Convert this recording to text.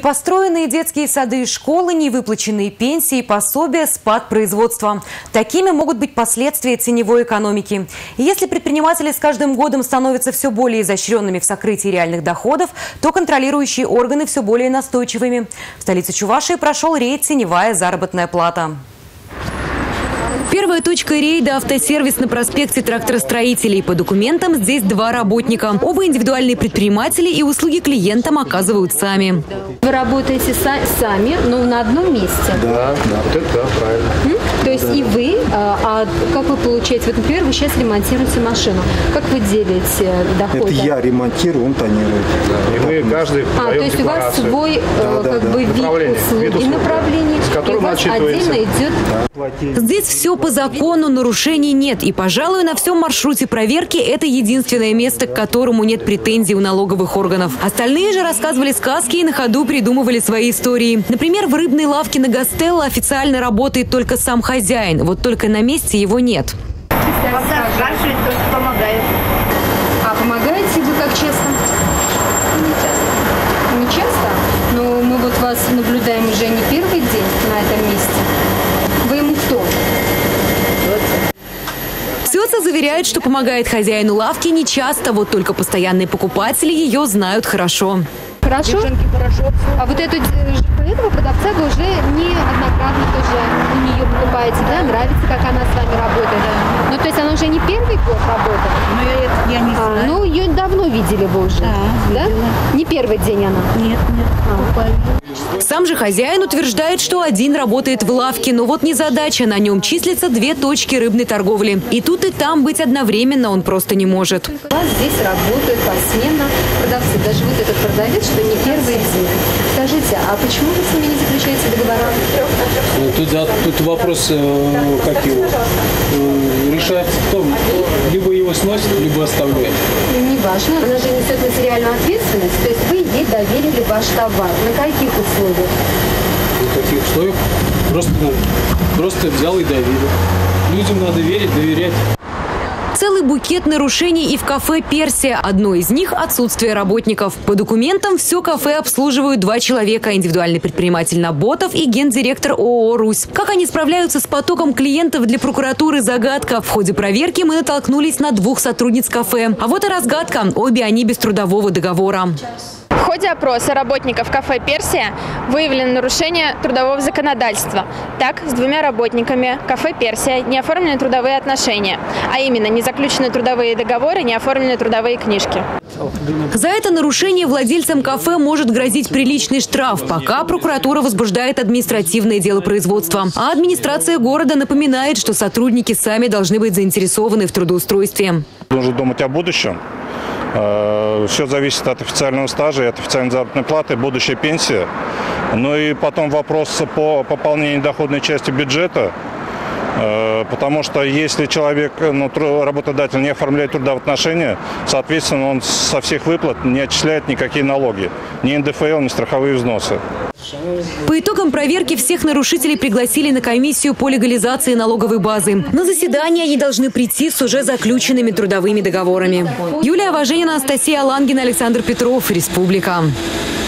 Построенные детские сады и школы, невыплаченные пенсии, пособия, спад производства. Такими могут быть последствия теневой экономики. И если предприниматели с каждым годом становятся все более изощренными в сокрытии реальных доходов, то контролирующие органы все более настойчивыми. В столице Чувашии прошел рейд «Теневая заработная плата». Первая точка рейда – автосервис на проспекте Тракторостроителей. По документам здесь 2 работника. Оба индивидуальные предприниматели, и услуги клиентам оказывают сами. Вы работаете сами, но на одном месте? Да, правильно. То есть и вы, а как вы получаете? Вот, например, вы сейчас ремонтируете машину. Как вы делите доходы? Это я ремонтирую, он тонирует. Да, и мы каждый то есть у вас свой вид услуги и направлений, с которым и у вас отдельно идет... Здесь все по закону, нарушений нет. И, пожалуй, на всем маршруте проверки это единственное место, к которому нет претензий у налоговых органов. Остальные же рассказывали сказки и на ходу придумывали свои истории. Например, в рыбной лавке на Гастелло официально работает только сам хозяин. Вот только на месте его нет. Помогает. А помогаете вы как часто? Не часто? Но мы вот вас наблюдаем уже не первый день на этом месте. Вы ему кто? Сёца заверяет, что помогает хозяину лавки не часто, вот только постоянные покупатели ее знают хорошо. Хорошо? А вот этого продавца вы уже неоднократно тоже у нее покупаете, да? Нравится, как она с вами работает? Ну, то есть она уже не первый год работает? Ну, я не знаю. Ну, ее давно видели вы уже, да? Не первый день она? Нет. Сам же хозяин утверждает, что один работает в лавке, но вот незадача, на нем числятся 2 точки рыбной торговли. И тут, и там быть одновременно он просто не может. У вас здесь работают посменно продавцы, даже вот этот продавец, что не первый день. Скажите, а почему вы с ними не заключаете договора? Тут вопрос, как его решается в том, либо его сносят, либо оставляют. Не важно, она же несет материальную ответственность, то есть вы ей доверили ваш товар. На каких условиях? На каких условиях? Просто взял и доверил. Людям надо верить, доверять. Целый букет нарушений и в кафе «Персия». Одно из них – отсутствие работников. По документам все кафе обслуживают 2 человека – индивидуальный предприниматель Наботов и гендиректор ООО «Русь». Как они справляются с потоком клиентов, для прокуратуры загадка. В ходе проверки мы натолкнулись на 2 сотрудниц кафе. А вот и разгадка – обе они без трудового договора. В ходе опроса работников кафе «Персия» выявлено нарушение трудового законодательства. Так, с 2 работниками кафе «Персия» не оформлены трудовые отношения, а именно не заключены трудовые договоры, не оформлены трудовые книжки. За это нарушение владельцам кафе может грозить приличный штраф, пока прокуратура возбуждает административное дело производства. А администрация города напоминает, что сотрудники сами должны быть заинтересованы в трудоустройстве. Нужно думать о будущем. Все зависит от официального стажа, от официальной заработной платы, будущей пенсии. Ну и потом вопрос по пополнению доходной части бюджета. Потому что если человек, работодатель не оформляет трудоотношения, соответственно, он со всех выплат не отчисляет никакие налоги. Ни НДФЛ, ни страховые взносы. По итогам проверки всех нарушителей пригласили на комиссию по легализации налоговой базы. На заседание они должны прийти с уже заключенными трудовыми договорами. Юлия Важенина, Анастасия Лангина, Александр Петров. Республика.